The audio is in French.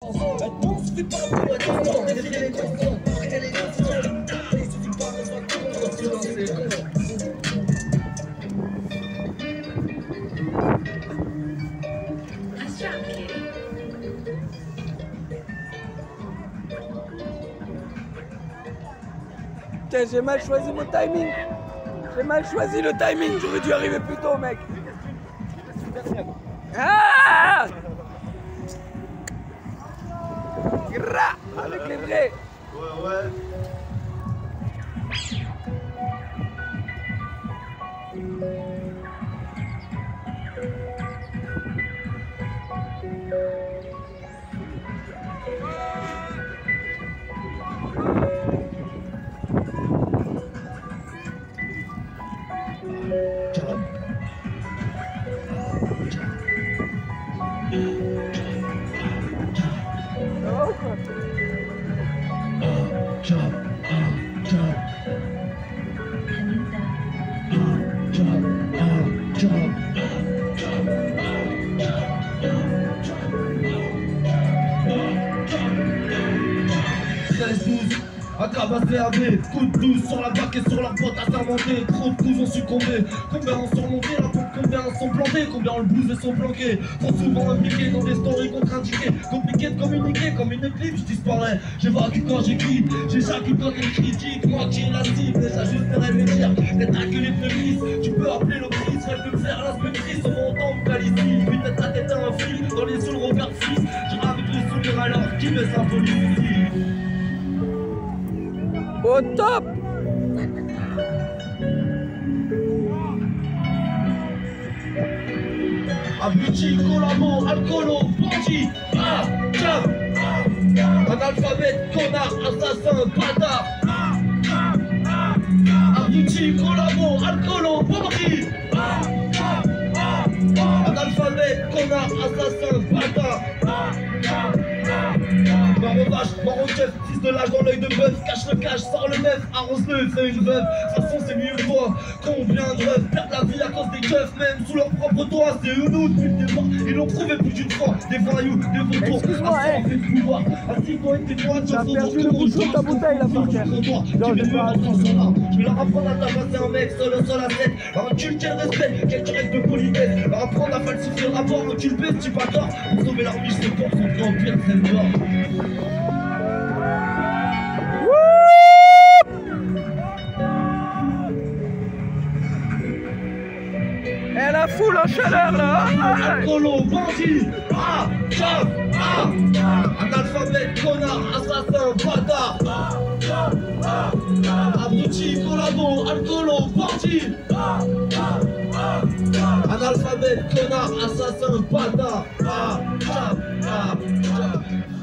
Putain, j'ai mal choisi mon timing. J'ai mal choisi le timing, j'aurais dû arriver plus tôt, mec. Ah! Avec les vrais. Ouais, ouais. À cabasser AB, coup de douce sur la bac et sur la boîte à sermenter. Trop de coups ont succombé, combien ont surmonté la pompe, combien sont plantés, combien ont le blues et sont planqués. Trop souvent impliqués dans des stories contre-indiquées, compliqué de communiquer comme une éclipse, je disparais. J'évacue quand j'écris, j'éjacule quand elle critique. Moi qui est la cible, et ça juste ferait me dire d'être acculé de glisse. Tu peux appeler le police, elle peut me faire l'inspectrice. Au montant me cale ici, peut-être ta tête à un fil. Dans les yeux le regard fixe, je avec le sourire alors qui me symbolise ici. Au top! Abruti, collabo, alcoolo, bandit, jab, analphabète, connard, assassin, bâtard. Abruti, collabo, alcoolo, bandit, analphabète, connard, assassin, bâtard. Marron vache, marron chef, fils de l'âge dans l'œil de bœuf, cache le cache, sors le neuf, arrose-le, fais une veuve. De toute façon c'est mieux que toi, combien de rêves perdent la vie à cause des keufs, même sous leur propre toit. C'est eux nous depuis le départ, ils l'ont prouvé plus d'une fois. Des voyous, des vautours, à fait de pouvoir. Assis-toi et tes-toi, tu as perdu le bouchon de ta bouteille là, par contre. Je vais leur apprendre à tabasser un mec seul au sol à 7. Leur inculquer le respect, quelques règles de politesse. Leur apprendre à falsifier le rapport, inculper ce type à tort. Pour sauver leur biche, c'est pour son grand pire, c'est le mort. Et la foule en chaleur là! Alcoolo, bandit, jab, analphabète, connard, assassin, bâtard. Abruti, collabo, alcoolo, bandit, analphabète, connard, assassin, bâtard.